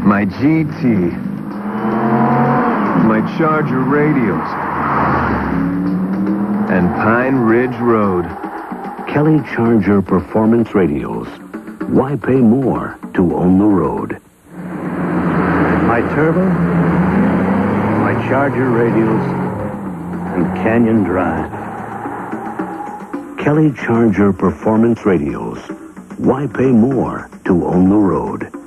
My GT. My Charger Radials. And Pine Ridge Road. Kelly Charger Performance Radials. Why pay more to own the road? My Turbo, my Charger Radials, and Canyon Drive. Kelly Charger Performance Radials. Why pay more to own the road?